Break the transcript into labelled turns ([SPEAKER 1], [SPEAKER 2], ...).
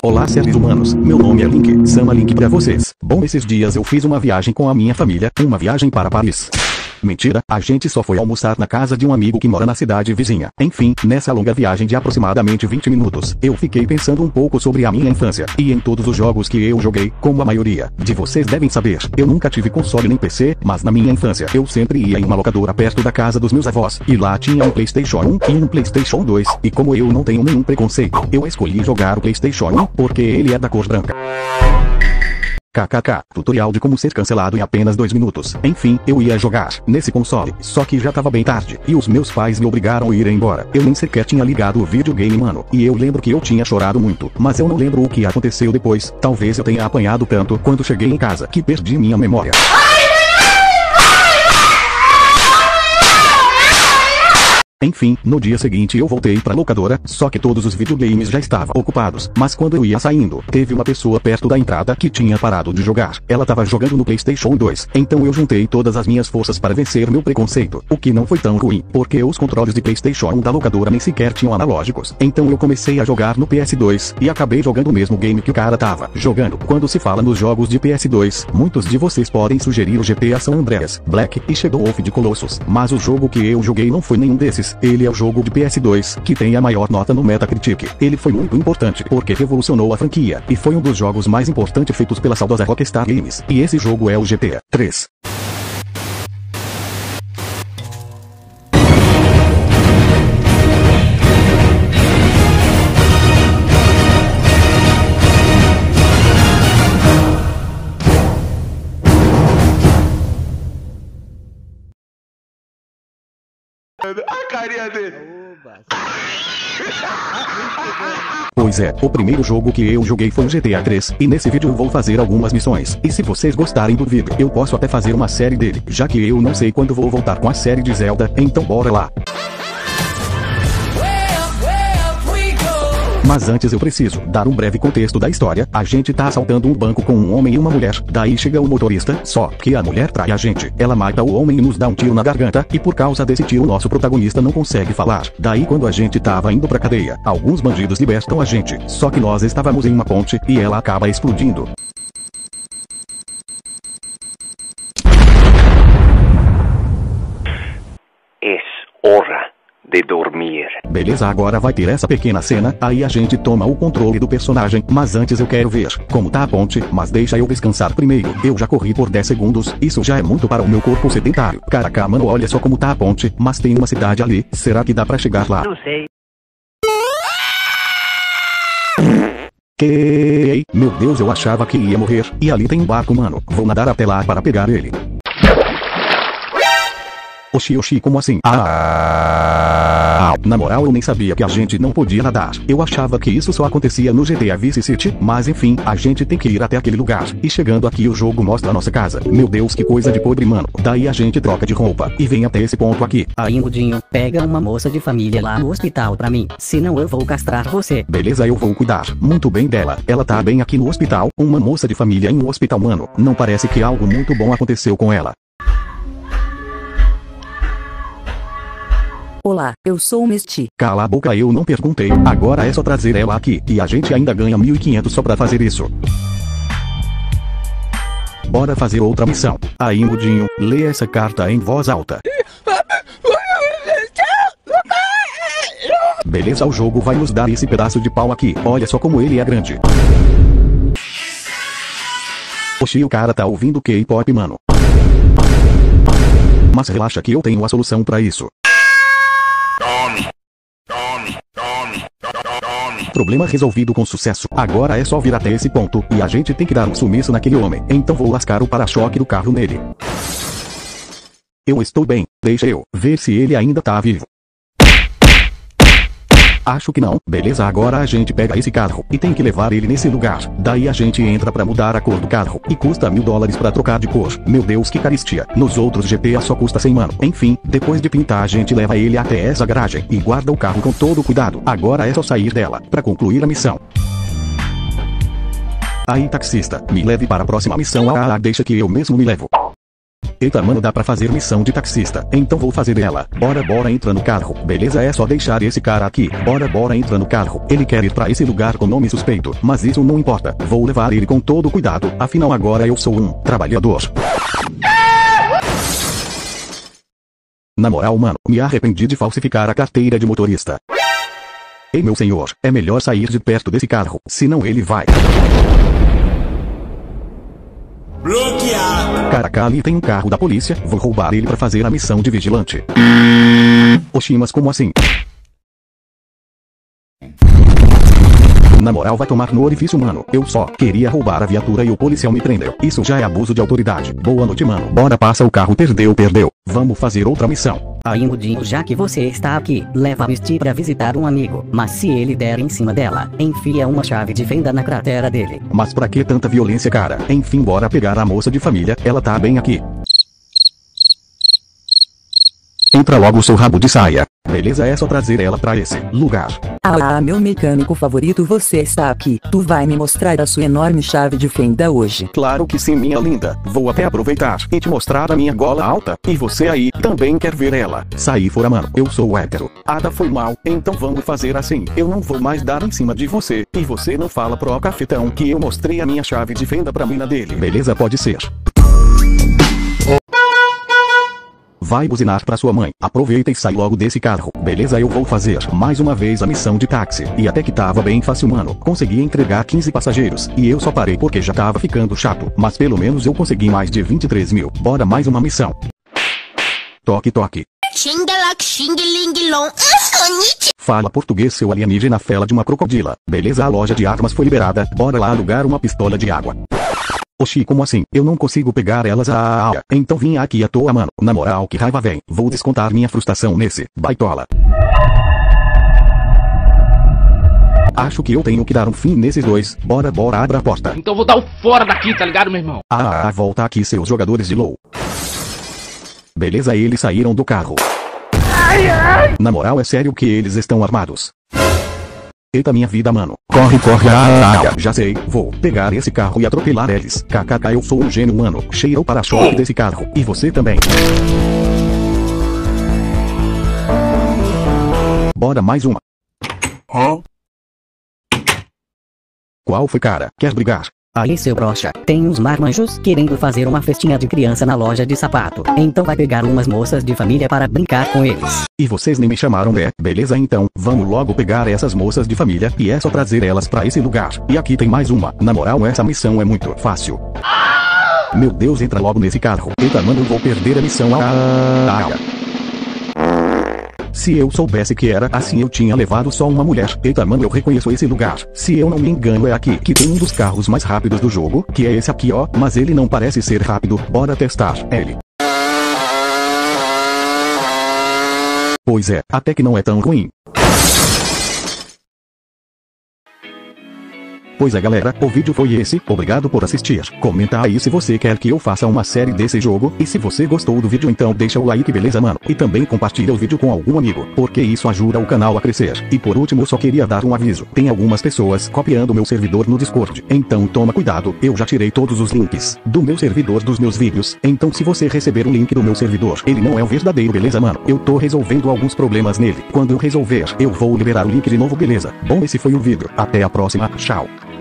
[SPEAKER 1] Olá seres humanos, meu nome é Link, Sama Link pra vocês. Bom, esses dias eu fiz uma viagem com a minha família, uma viagem para Paris. Mentira, a gente só foi almoçar na casa de um amigo que mora na cidade vizinha. Enfim, nessa longa viagem de aproximadamente 20 minutos, eu fiquei pensando um pouco sobre a minha infância, e em todos os jogos que eu joguei, como a maioria de vocês devem saber, eu nunca tive console nem PC, mas na minha infância eu sempre ia em uma locadora perto da casa dos meus avós, e lá tinha um PlayStation 1 e um PlayStation 2, e como eu não tenho nenhum preconceito, eu escolhi jogar o PlayStation 1, porque ele é da cor branca. KKK, tutorial de como ser cancelado em apenas 2 minutos. Enfim, eu ia jogar nesse console, só que já tava bem tarde, e os meus pais me obrigaram a ir embora. Eu nem sequer tinha ligado o videogame, mano, e eu lembro que eu tinha chorado muito, mas eu não lembro o que aconteceu depois. Talvez eu tenha apanhado tanto quando cheguei em casa que perdi minha memória. Enfim, no dia seguinte eu voltei pra locadora, só que todos os videogames já estavam ocupados, mas quando eu ia saindo, teve uma pessoa perto da entrada que tinha parado de jogar. Ela tava jogando no PlayStation 2, então eu juntei todas as minhas forças para vencer meu preconceito, o que não foi tão ruim, porque os controles de PlayStation 1 da locadora nem sequer tinham analógicos. Então eu comecei a jogar no PS2, e acabei jogando o mesmo game que o cara tava jogando. Quando se fala nos jogos de PS2, muitos de vocês podem sugerir o GTA San Andreas, Black e Shadow of the Colossus, mas o jogo que eu joguei não foi nenhum desses. Ele é o jogo de PS2 que tem a maior nota no Metacritic. Ele foi muito importante porque revolucionou a franquia e foi um dos jogos mais importantes feitos pela saudosa Rockstar Games. E esse jogo é o GTA 3.
[SPEAKER 2] A carinha dele.
[SPEAKER 1] Pois é, o primeiro jogo que eu joguei foi o GTA 3, e nesse vídeo eu vou fazer algumas missões. E se vocês gostarem do vídeo, eu posso até fazer uma série dele, já que eu não sei quando vou voltar com a série de Zelda, então bora lá. Mas antes eu preciso dar um breve contexto da história. A gente tá assaltando um banco com um homem e uma mulher. Daí chega o motorista, só que a mulher trai a gente. Ela mata o homem e nos dá um tiro na garganta, e por causa desse tiro nosso protagonista não consegue falar. Daí quando a gente tava indo pra cadeia, alguns bandidos libertam a gente. Só que nós estávamos em uma ponte, e ela acaba explodindo.
[SPEAKER 2] É hora de dormir.
[SPEAKER 1] Beleza, agora vai ter essa pequena cena, aí a gente toma o controle do personagem, mas antes eu quero ver como tá a ponte, mas deixa eu descansar primeiro. Eu já corri por 10 segundos, isso já é muito para o meu corpo sedentário. Caraca, mano, olha só como tá a ponte, mas tem uma cidade ali, será que dá pra chegar lá?
[SPEAKER 2] Não sei.
[SPEAKER 1] Meu Deus, eu achava que ia morrer, e ali tem um barco, mano, vou nadar até lá para pegar ele. Oxi, como assim? Na moral eu nem sabia que a gente não podia nadar. Eu achava que isso só acontecia no GTA Vice City, mas enfim, a gente tem que ir até aquele lugar. E chegando aqui o jogo mostra a nossa casa. Meu Deus, que coisa de podre, mano. Daí a gente troca de roupa e vem até esse ponto aqui.
[SPEAKER 3] Aí, mudinho, pega uma moça de família lá no hospital pra mim, senão eu vou castrar você.
[SPEAKER 1] Beleza, eu vou cuidar muito bem dela. Ela tá bem aqui no hospital. Uma moça de família em um hospital, mano. Não parece que algo muito bom aconteceu com ela.
[SPEAKER 3] Olá, eu sou o Misty.
[SPEAKER 1] Cala a boca, eu não perguntei. Agora é só trazer ela aqui, e a gente ainda ganha 1.500 só pra fazer isso. Bora fazer outra missão. Aí, mudinho, lê essa carta em voz alta. Beleza, o jogo vai nos dar esse pedaço de pau aqui. Olha só como ele é grande. Oxi, o cara tá ouvindo K-pop, mano. Mas relaxa que eu tenho a solução pra isso. Problema resolvido com sucesso. Agora é só vir até esse ponto, e a gente tem que dar um sumiço naquele homem. Então vou lascar o para-choque do carro nele. Eu estou bem, deixa eu ver se ele ainda tá vivo. Acho que não. Beleza, agora a gente pega esse carro e tem que levar ele nesse lugar. Daí a gente entra pra mudar a cor do carro, e custa $1.000 pra trocar de cor. Meu Deus, que caristia. Nos outros GTA só custa 100, mano. Enfim, depois de pintar a gente leva ele até essa garagem e guarda o carro com todo cuidado. Agora é só sair dela pra concluir a missão. Aí, taxista, me leve para a próxima missão. Deixa que eu mesmo me levo. Eita mano, dá pra fazer missão de taxista, então vou fazer ela. Bora entra no carro, beleza, é só deixar esse cara aqui. Bora entra no carro, ele quer ir pra esse lugar com nome suspeito, mas isso não importa, vou levar ele com todo cuidado, afinal agora eu sou um trabalhador. Na moral mano, me arrependi de falsificar a carteira de motorista. Ei meu senhor, é melhor sair de perto desse carro, senão ele vai...
[SPEAKER 4] Bloquear!
[SPEAKER 1] Caraca, ali tem um carro da polícia, vou roubar ele pra fazer a missão de vigilante. Oxi, mas como assim? Na moral, vai tomar no orifício mano, eu só queria roubar a viatura e o policial me prendeu. Isso já é abuso de autoridade. Boa noite mano, bora passa o carro, perdeu. Vamos fazer outra missão.
[SPEAKER 3] Aí Mudinho, já que você está aqui, leva a Misty pra visitar um amigo, mas se ele der em cima dela, enfia uma chave de fenda na cratera dele.
[SPEAKER 1] Mas pra que tanta violência cara? Enfim, bora pegar a moça de família, ela tá bem aqui. Entra logo seu rabo de saia. Beleza, é só trazer ela pra esse lugar.
[SPEAKER 5] Ah, meu mecânico favorito, você está aqui. Tu vai me mostrar a sua enorme chave de fenda hoje.
[SPEAKER 1] Claro que sim, minha linda. Vou até aproveitar e te mostrar a minha gola alta. E você aí, também quer ver ela. Saí fora mano, eu sou hétero. Ada foi mal, então vamos fazer assim. Eu não vou mais dar em cima de você. E você não fala pro cafetão que eu mostrei a minha chave de fenda pra mina dele. Beleza, pode ser. Vai buzinar pra sua mãe, aproveita e sai logo desse carro, beleza? Eu vou fazer mais uma vez a missão de táxi, e até que tava bem fácil mano, consegui entregar 15 passageiros, e eu só parei porque já tava ficando chato, mas pelo menos eu consegui mais de 23 mil, bora mais uma missão. Toque. Fala português seu alienígena fela de uma crocodila, beleza? A loja de armas foi liberada, bora lá alugar uma pistola de água. Oxi, como assim? Eu não consigo pegar elas então vim aqui à toa mano, na moral que raiva vem, vou descontar minha frustração nesse baitola. Acho que eu tenho que dar um fim nesses dois, bora abra a porta.
[SPEAKER 6] Então vou dar o fora daqui, tá ligado meu irmão?
[SPEAKER 1] Volta aqui seus jogadores de LOL. Beleza, eles saíram do carro. Na moral é sério que eles estão armados. Eita minha vida mano, corre, já sei, vou pegar esse carro e atropelar eles, kkk eu sou um gênio mano, cheira o para-choque desse carro, e você também. Bora mais uma. Qual foi cara, quer brigar?
[SPEAKER 3] Aí seu broxa, tem uns marmanjos querendo fazer uma festinha de criança na loja de sapato, então vai pegar umas moças de família para brincar com eles.
[SPEAKER 1] E vocês nem me chamaram beleza então, vamos logo pegar essas moças de família, e é só trazer elas pra esse lugar, e aqui tem mais uma, na moral essa missão é muito fácil. Meu Deus, entra logo nesse carro, eita mano, eu vou perder a missão. Se eu soubesse que era assim eu tinha levado só uma mulher. Eita mano, eu reconheço esse lugar. Se eu não me engano é aqui que tem um dos carros mais rápidos do jogo, que é esse aqui ó, mas ele não parece ser rápido, bora testar ele. Pois é, até que não é tão ruim. Pois é galera, o vídeo foi esse, obrigado por assistir. Comenta aí se você quer que eu faça uma série desse jogo, e se você gostou do vídeo então deixa o like beleza mano, e também compartilha o vídeo com algum amigo, porque isso ajuda o canal a crescer. E por último eu só queria dar um aviso, tem algumas pessoas copiando meu servidor no Discord, então toma cuidado, eu já tirei todos os links do meu servidor dos meus vídeos, então se você receber o link do meu servidor, ele não é o verdadeiro beleza mano, eu tô resolvendo alguns problemas nele, quando eu resolver, eu vou liberar o link de novo beleza. Bom, esse foi o vídeo, até a próxima, tchau.